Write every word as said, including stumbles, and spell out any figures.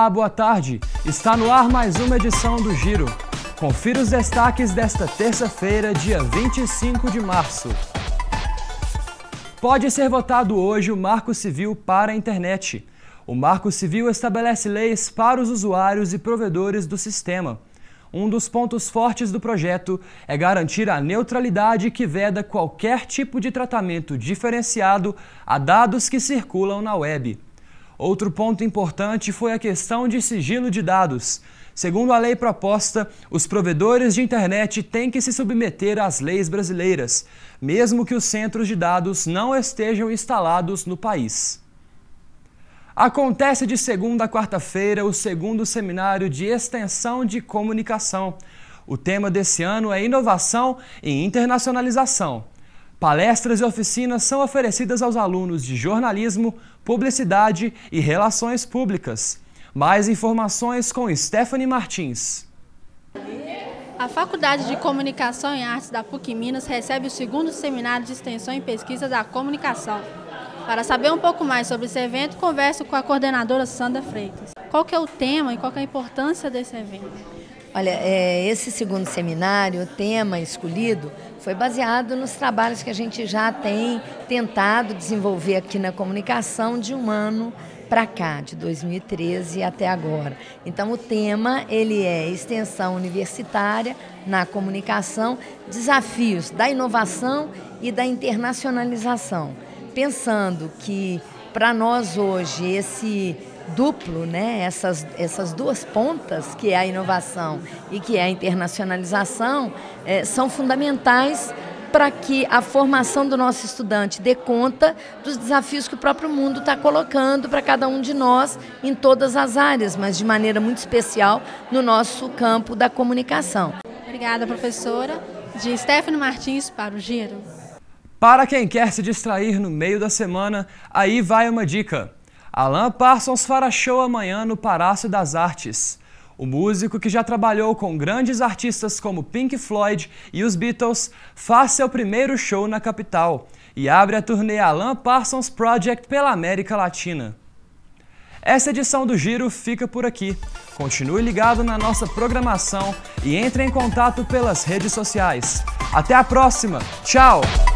Olá, boa tarde. Está no ar mais uma edição do Giro. Confira os destaques desta terça-feira, dia vinte e cinco de março. Pode ser votado hoje o Marco Civil para a internet. O Marco Civil estabelece leis para os usuários e provedores do sistema. Um dos pontos fortes do projeto é garantir a neutralidade que veda qualquer tipo de tratamento diferenciado a dados que circulam na web. Outro ponto importante foi a questão de sigilo de dados. Segundo a lei proposta, os provedores de internet têm que se submeter às leis brasileiras, mesmo que os centros de dados não estejam instalados no país. Acontece de segunda a quarta-feira o segundo seminário de extensão de comunicação. O tema desse ano é inovação e internacionalização. Palestras e oficinas são oferecidas aos alunos de jornalismo, publicidade e relações públicas. Mais informações com Stephanie Martins. A Faculdade de Comunicação e Artes da PUC Minas recebe o segundo seminário de extensão e pesquisa da comunicação. Para saber um pouco mais sobre esse evento, converso com a coordenadora Sandra Freitas. Qual que é o tema e qual que é a importância desse evento? Olha, é, esse segundo seminário, o tema escolhido, foi baseado nos trabalhos que a gente já tem tentado desenvolver aqui na comunicação de um ano para cá, de dois mil e treze até agora. Então, o tema ele é extensão universitária na comunicação, desafios da inovação e da internacionalização. Pensando que, para nós hoje, esse duplo, né, essas, essas duas pontas, que é a inovação e que é a internacionalização, é, são fundamentais para que a formação do nosso estudante dê conta dos desafios que o próprio mundo está colocando para cada um de nós em todas as áreas, mas de maneira muito especial no nosso campo da comunicação. Obrigada, professora. De Stephanie Martins para o Giro. Para quem quer se distrair no meio da semana, aí vai uma dica. Alan Parsons fará show amanhã no Palácio das Artes. O músico, que já trabalhou com grandes artistas como Pink Floyd e os Beatles, faz seu primeiro show na capital e abre a turnê Alan Parsons Project pela América Latina. Essa edição do Giro fica por aqui. Continue ligado na nossa programação e entre em contato pelas redes sociais. Até a próxima! Tchau!